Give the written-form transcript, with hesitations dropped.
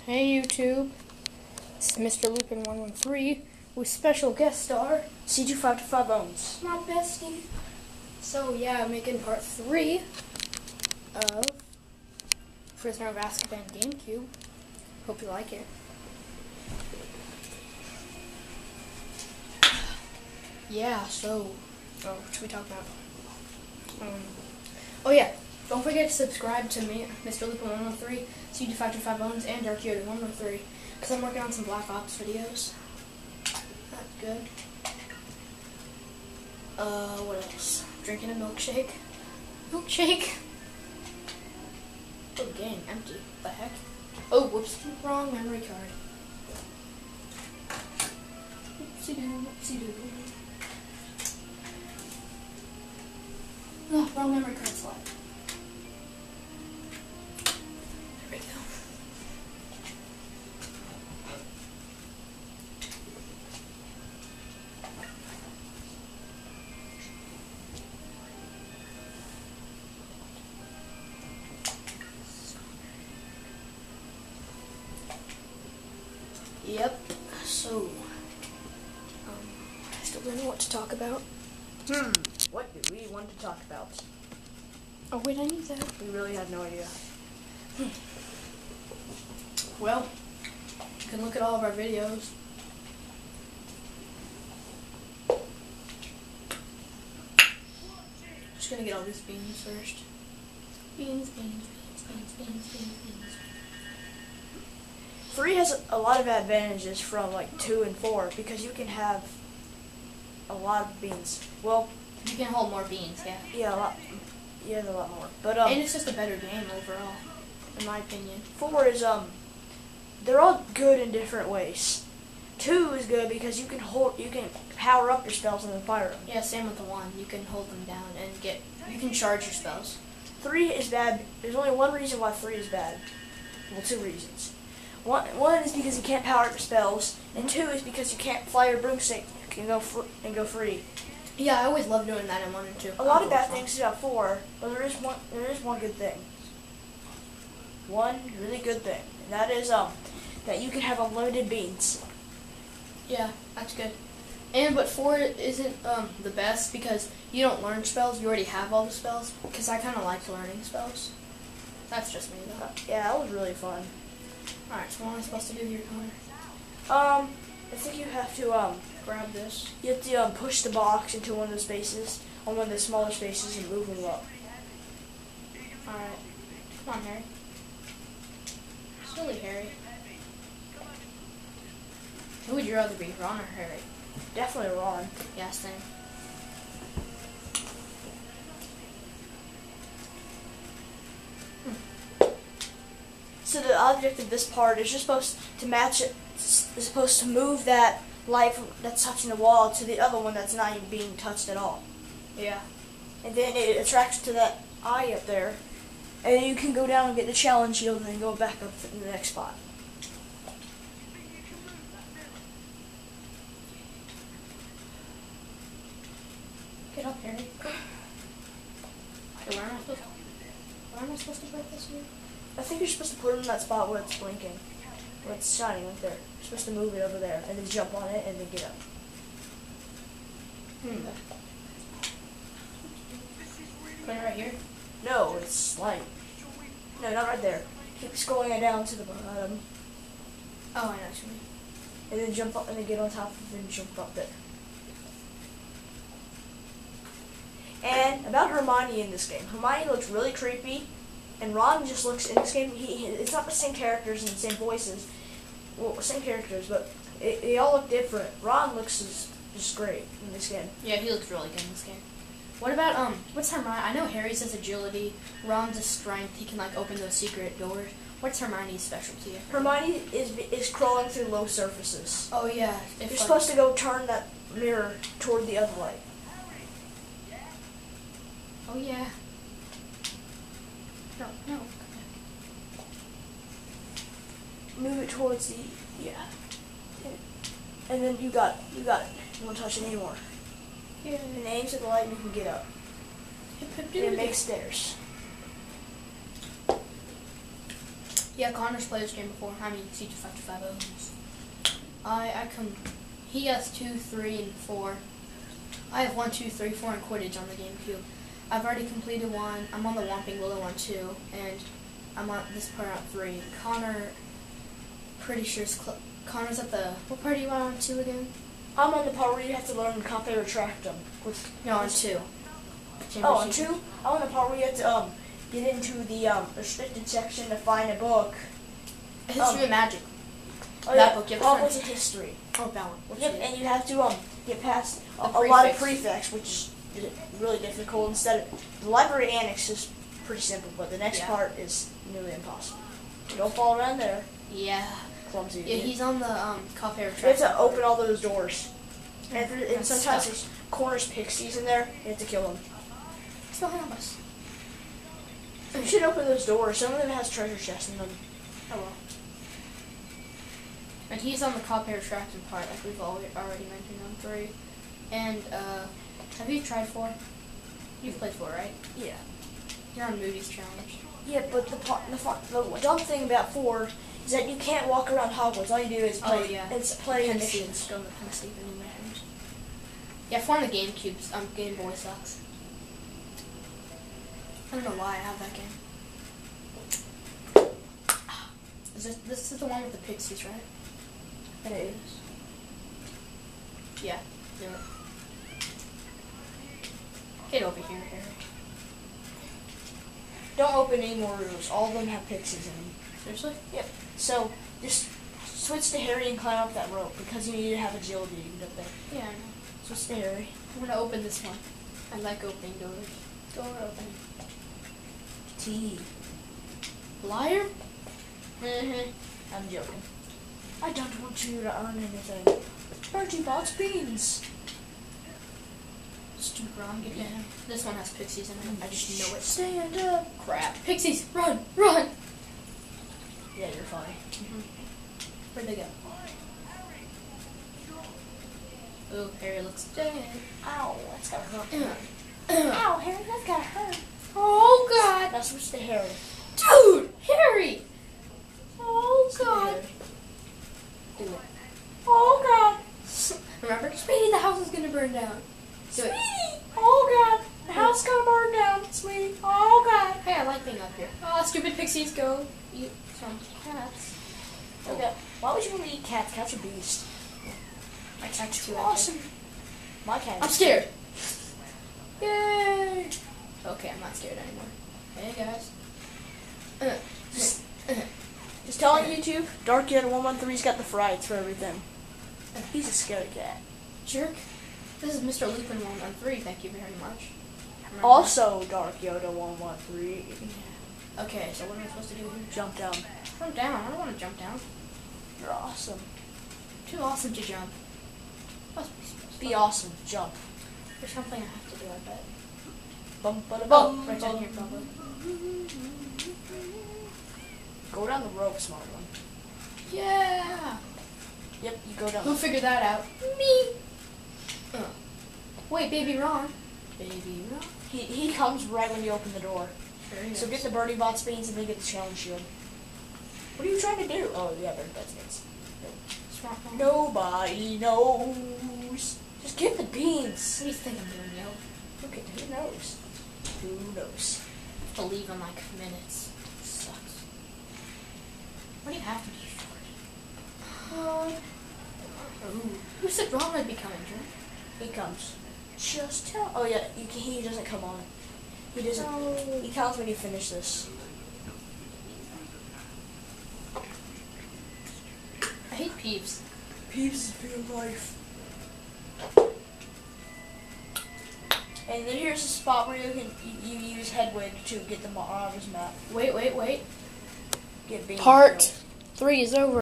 Hey YouTube, this is Mr. Lupin113 with special guest star CG525 Bones. my bestie. So yeah, I'm making part 3 of Prisoner of Azkaban GameCube. Hope you like it. Yeah, so what should we talk about? Oh yeah, don't forget to subscribe to me, Mr. Lupin113, CG525 Bones, and Dark Yoda 113, because I'm working on some Black Ops videos. That's good. What else? Drinking a milkshake. Milkshake! Oh, game empty. The heck? Oh, whoops. Wrong memory card. Whoopsie-doo, whoopsie-doo. Oh, wrong memory card slot. There we go. Yep. So, I still don't know what to talk about. What do we want to talk about? Oh wait, I need that. We really have no idea. Well, you can look at all of our videos. Just gonna get all these beans first. Beans, beans, beans, beans, beans, beans, beans. 3 has a lot of advantages from like 2 and 4 because you can have a lot of beans. Well, You can hold more beans, yeah. yeah, a lot. Yeah, a lot more. But And it's just a better game overall, in my opinion. 4 is they're all good in different ways. 2 is good because you can power up your spells and then fire them. Yeah, same with the 1. You can hold them down and you can charge your spells. 3 is bad. There's only one reason why 3 is bad. Well, 2 reasons. One is because you can't power up your spells, and 2 is because you can't fly your broomstick and go free. Yeah, I always love doing that in 1 and 2. A lot of bad things about 4, but there is one good thing. One really good thing, and that is that you can have unlimited beans. Yeah, that's good. But 4 isn't the best because you don't learn spells. You already have all the spells. Because I kind of like learning spells. That's just me though. Yeah, that was really fun. Alright, so what am I supposed to do here, Connor? I think you have to Grab this. you have to push the box into one of the spaces, on one of the smaller spaces, and move them up. Alright. Come on, Harry. Silly Harry. Who would you rather be, Ron or Harry? Definitely Ron. Yeah, same. So the object of this part is just supposed to match it. Is supposed to move that light that's touching the wall to the other one that's not even being touched at all. Yeah. And then it attracts to that eye up there, and you can go down and get the challenge shield and then go back up to the next spot. Get up, Harry. Okay, where am I supposed to break this here? I think you're supposed to put it in that spot where it's blinking, where it's shining right there. You're supposed to move it over there, and then jump on it, and then get up. Put it right here? No, it's like, no, not right there. Keep scrolling it down to the bottom, Oh, I know what you mean. and then jump up, and then get on top of it, and jump up there. And about Hermione in this game, Hermione looks really creepy, and Ron just looks, in this game, it's not the same characters and the same voices, well, same characters, but they all look different. Ron looks just great in this game. Yeah, he looks really good in this game. What about, what's Hermione? I know Harry's his agility, Ron's his strength, he can, like, open those secret doors. What's Hermione's specialty? Hermione is crawling through low surfaces. Oh, yeah. You're supposed to go turn that mirror toward the other light. Oh, yeah. No. Move it towards the, yeah. And then you got it. You won't touch it anymore. Yeah. And aim to the light and you can get up. And it makes stairs. Yeah, Connor's played this game before. I mean, Siege of 5250. He has 2, 3, and 4. I have 1, 2, 3, 4 in Quidditch on the GameCube. I've already completed 1. I'm on the Whomping Willow on 2, and I'm on this part on 3. Connor, pretty sure Connor's at the, what part are you on 2 again? I'm on the part where you have to learn Cafe Retractum. No, on 2. Oh, on 2? I'm on the part where you have to get into the restricted section to find a book. History of Magic. Oh, that yeah. book. Hogwarts of History. Oh, that one. Yep, and you have to get past a prefix. lot of prefix, which is really difficult. Instead of the library annex is pretty simple, but the next part is nearly impossible. Don't fall around there. Yeah. Clumsy. Yeah, he's on the Cafe Retractum. You have to open all those doors, and sometimes there's Corner's pixies in there. You have to kill them. Still help us. You should open those doors. Some of them has treasure chests in them. Oh well. And he's on the Cafe Retractum part, like we've already mentioned on 3. And have you tried 4? You've played 4, right? Yeah. You're on Moody's challenge. Yeah, but the dumb thing about 4 is that you can't walk around Hogwarts. All you do is play. Oh, yeah. It's play Missions. missions. Go to the Pensieve and missions. Yeah, 4 on the GameCube. Game Boy sucks. I don't know why I have that game. This is the one with the pixies, right? It is. Yeah, do it. Get over here, Harry. Don't open any more rooms. All of them have pixies in them. Seriously? Yep. So just switch to Harry and climb up that rope because you need to have agility to get up there. Yeah, I know. Switch to Harry. I'm gonna open this one. I like opening doors. Door opening. T. Liar? I'm joking. I don't want you to earn anything. Bertie Bott's beans. Stupid Ron, get down. This one has pixies in it. I just know it. Stand up. Crap. Pixies! Run! Run! Yeah, you're funny. Where'd they go? Oh, Harry looks dead. Ow, that's gotta hurt. Ow, Harry, that's gotta hurt. Oh, God! Now switch to Harry. Dude! Harry! Oh, Switch to God. Harry. Do it. Oh, God. Remember? Speedy, the house is gonna burn down. Do it. Sweetie! Oh, God. The house is gonna burn down, sweetie. Oh, God. Hey, I like being up here. Oh, stupid pixies, go eat some cats. Okay. Why would you want to eat cats? Cats are beasts. My cat's too Awesome. My cat is I'm scared. Yay! Okay, I'm not scared anymore. Hey, guys. Just telling YouTube, Dark Yoda 113's got the frights for everything. He's a scary cat. Jerk. This is Mr. Lupin 113, thank you very much. Remember Also, Dark Yoda 113. that? Okay, so what am I supposed to do here? Jump down. Jump down. I don't want to jump down. You're awesome. Too awesome to jump. Must be Be awesome. Jump. There's something I have to do, I bet. Bum, bada, Oh, bum, right down bum. here, probably. Go down the rope, smart one. Yeah! Yep, you go down. Who figured that out? Me! Wait, Baby Ron. Baby Ron? He comes right when you open the door. Sure he So is. get the Birdie Bots beans and then get the challenge shield. What are you trying to do? Oh, yeah, Birdie Bots beans. Smart Ron. Nobody knows. Just get the beans. What do you think I'm doing, yo? Okay, who knows? Who knows? I have to leave in like minutes. Sucks. Why do you have to be short? Ooh. Who said Ron would be coming, Drew? He comes. Just tell. Oh yeah, he doesn't come on. He doesn't. No. He comes when you finish this. I hate Peeves. Peeves is real life. And then here's a spot where you use Hedwig to get the Marauders map. Wait. Get beans. Part 3 is over.